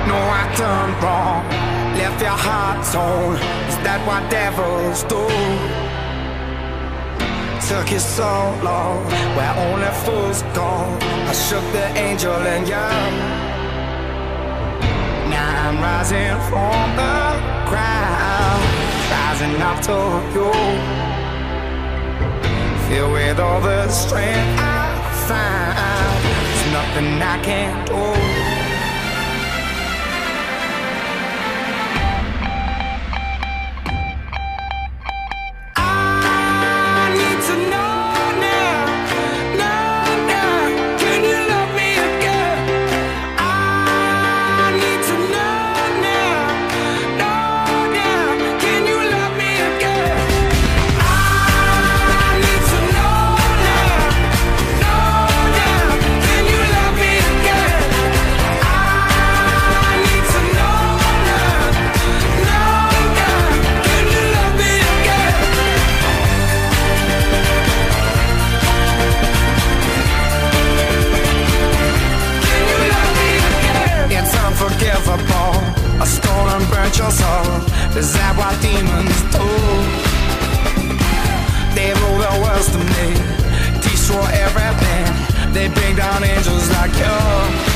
No, I done wrong, left your heart torn. Is that what devils do? Took you so long, where only fools go. I shook the angel in you. Now I'm rising from the ground, rising up to you. Filled with all the strength I find, there's nothing I can't do. I stole and burnt your soul. Is that what demons do? They rule the world to me, destroy everything. They bring down angels like you.